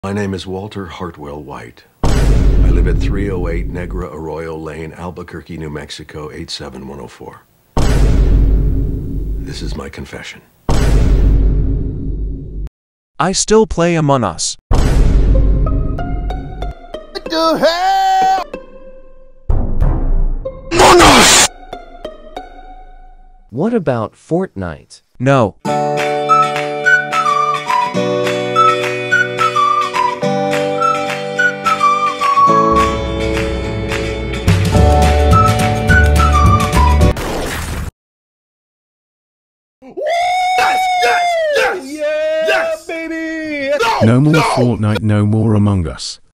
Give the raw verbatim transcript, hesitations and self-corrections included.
My name is Walter Hartwell White. I live at three oh eight Negra Arroyo Lane, Albuquerque, New Mexico, eight seven one oh four. This is my confession. I still play Among Us. What the hell? Among Us! What about Fortnite? No. Yes! Yes! Yes! Yes! Baby! No more Fortnite, no more Among Us.